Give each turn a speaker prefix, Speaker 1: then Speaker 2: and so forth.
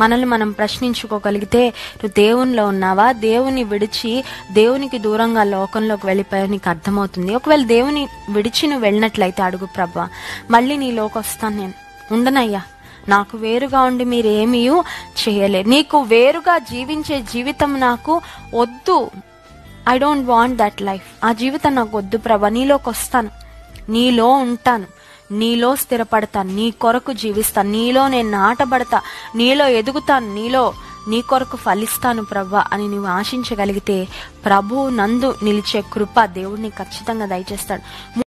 Speaker 1: మనల్ని మనం ప్రశ్నించుకోగలిగితే నువ్వు దేవునిలో ఉన్నావా, దేవుని విడిచి దేవునికి దూరంగా లోకంలోకి వెళ్ళిపోయా నీకు అర్థమవుతుంది. ఒకవేళ దేవుని విడిచి నువ్వు వెళ్ళినట్లయితే అడుగు, ప్రభా మళ్ళీ నీలోకి వస్తాను, నేను ఉండనయ్యా, నాకు వేరుగా ఉండి మీరేమీ చేయలేరు, నీకు వేరుగా జీవించే జీవితం నాకు వద్దు, I don't want that life, ఆ జీవితం నాకు వద్దు ప్రభా, నీలోకి వస్తాను, నీలో ఉంటాను, నీలో స్థిరపడతాను, నీ కొరకు జీవిస్తాను, నీలో నేను నాటబడతా, నీలో ఎదుగుతాను, నీ కొరకు ఫలిస్తాను ప్రభా అని నువ్వు ఆశించగలిగితే ప్రభు నందు నిలిచే కృప దేవుడిని ఖచ్చితంగా దయచేస్తాడు.